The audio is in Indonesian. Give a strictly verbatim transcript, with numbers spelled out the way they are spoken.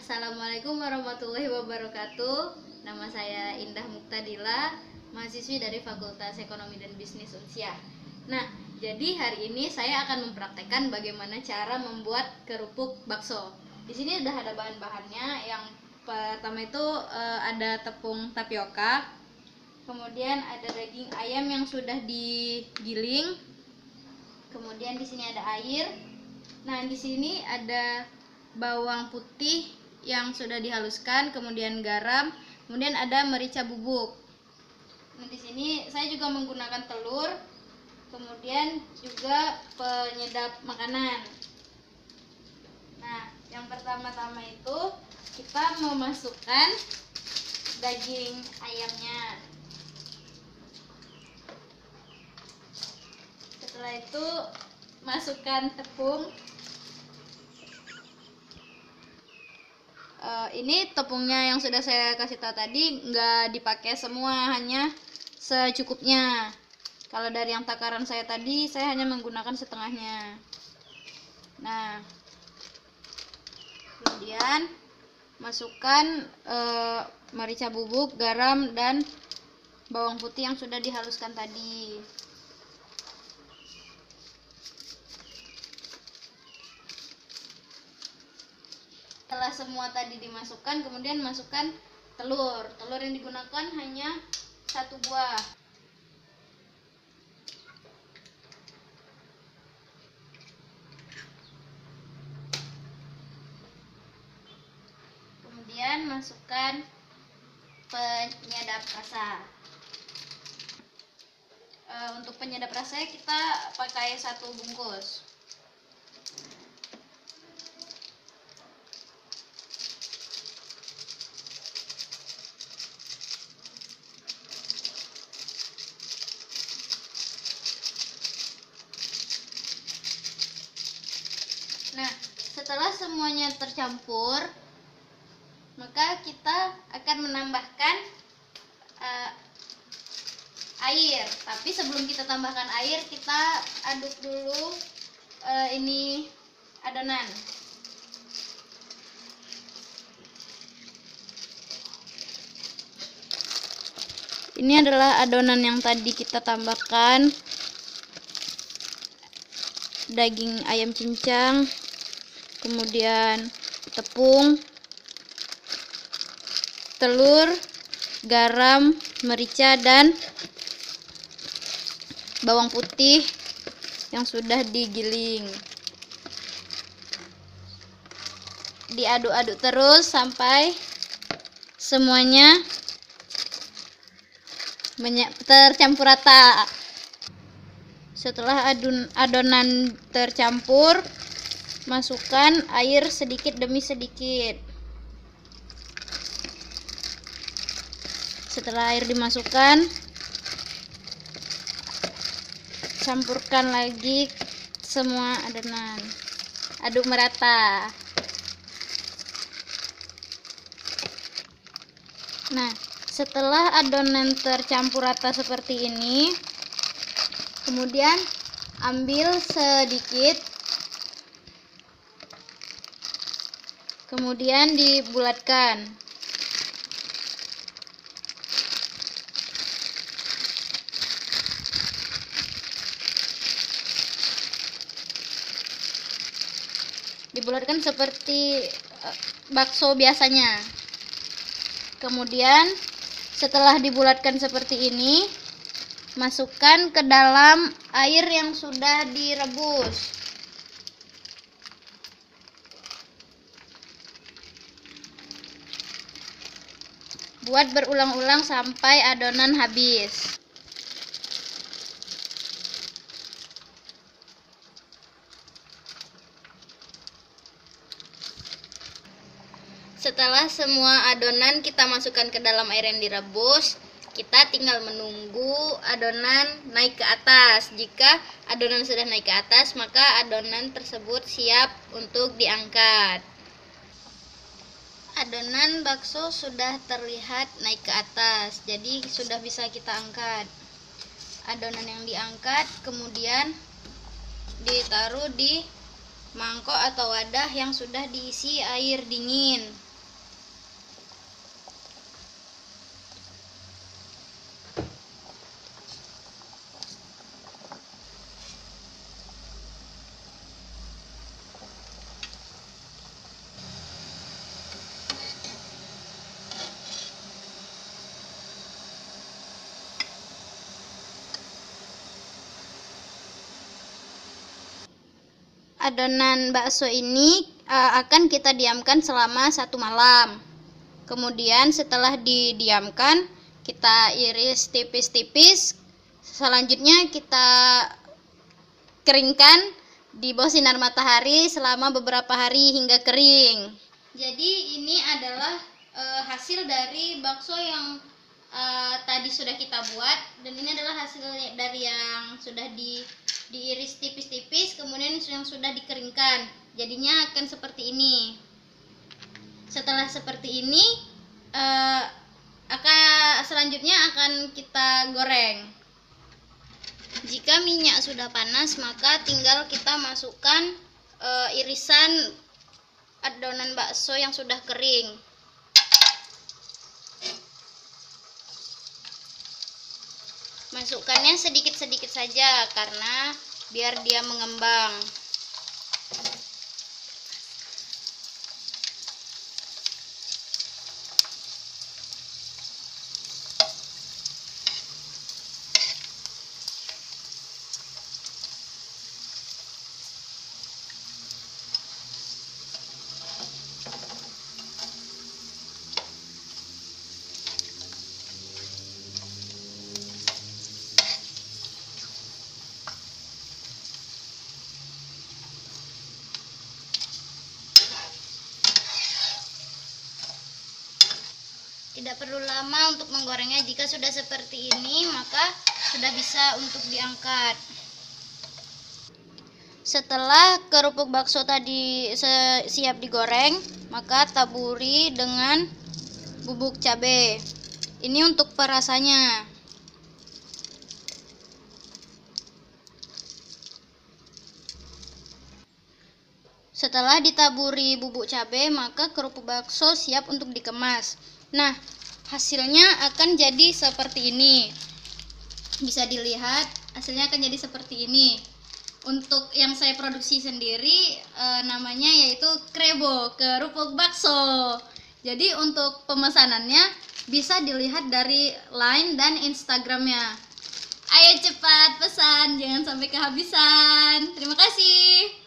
Assalamualaikum warahmatullahi wabarakatuh. Nama saya Indah Muktadila, mahasiswi dari Fakultas Ekonomi dan Bisnis Unsia. Nah, jadi hari ini saya akan mempraktekkan bagaimana cara membuat kerupuk bakso. Di sini sudah ada bahan-bahannya. Yang pertama itu eh, ada tepung tapioka, kemudian ada daging ayam yang sudah digiling, kemudian di sini ada air. Nah, di sini ada bawang putih yang sudah dihaluskan, kemudian garam, kemudian ada merica bubuk. Nah, di sini saya juga menggunakan telur, kemudian juga penyedap makanan. Nah, yang pertama-tama itu kita memasukkan daging ayamnya. Setelah itu masukkan tepung. Uh, ini tepungnya yang sudah saya kasih tahu tadi, nggak dipakai semua, hanya secukupnya. Kalau dari yang takaran saya tadi, saya hanya menggunakan setengahnya. Nah, kemudian masukkan uh, merica bubuk, garam, dan bawang putih yang sudah dihaluskan tadi. Setelah semua tadi dimasukkan, kemudian masukkan telur. Telur yang digunakan hanya satu buah. Kemudian masukkan penyedap rasa. E, untuk penyedap rasa kita pakai satu bungkus. Nah, setelah semuanya tercampur, maka kita akan menambahkan uh, air. Tapi sebelum kita tambahkan air, kita aduk dulu uh, ini adonan. Ini adalah adonan yang tadi kita tambahkan. Daging ayam cincang, kemudian tepung, telur, garam, merica, dan bawang putih yang sudah digiling. Diaduk-aduk terus sampai semuanya tercampur rata. Setelah adun, adonan tercampur, masukkan air sedikit demi sedikit. Setelah air dimasukkan, campurkan lagi semua adonan. Aduk merata. Nah, setelah adonan tercampur rata seperti ini, kemudian ambil sedikit, kemudian dibulatkan. Dibulatkan seperti bakso biasanya. Kemudian setelah dibulatkan seperti ini, masukkan ke dalam air yang sudah direbus. Buat berulang-ulang sampai adonan habis. Setelah semua adonan kita masukkan ke dalam air yang direbus, kita tinggal menunggu adonan naik ke atas. Jika adonan sudah naik ke atas, maka adonan tersebut siap untuk diangkat. Adonan bakso sudah terlihat naik ke atas, jadi sudah bisa kita angkat. Adonan yang diangkat kemudian ditaruh di mangkok atau wadah yang sudah diisi air dingin. adonan bakso ini uh, akan kita diamkan selama satu malam. Kemudian setelah didiamkan, kita iris tipis-tipis. Selanjutnya kita keringkan di bawah sinar matahari selama beberapa hari hingga kering. Jadi ini adalah uh, hasil dari bakso yang uh, tadi sudah kita buat, dan ini adalah hasil dari yang sudah di diiris tipis-tipis, kemudian yang sudah dikeringkan. Jadinya akan seperti ini. Setelah seperti ini, eh, akan selanjutnya akan kita goreng. Jika minyak sudah panas, maka tinggal kita masukkan eh, irisan adonan bakso yang sudah kering. Masukkannya sedikit-sedikit saja karena biar dia mengembang. Tidak perlu lama untuk menggorengnya. Jika sudah seperti ini, maka sudah bisa untuk diangkat. Setelah kerupuk bakso tadi siap digoreng, maka taburi dengan bubuk cabai. Ini untuk perasanya. Setelah ditaburi bubuk cabai, maka kerupuk bakso siap untuk dikemas. Nah, hasilnya akan jadi seperti ini. Bisa dilihat, hasilnya akan jadi seperti ini. Untuk yang saya produksi sendiri, e, namanya yaitu Krebo, kerupuk bakso. Jadi untuk pemesanannya bisa dilihat dari Line dan Instagramnya. Ayo cepat pesan, jangan sampai kehabisan. Terima kasih.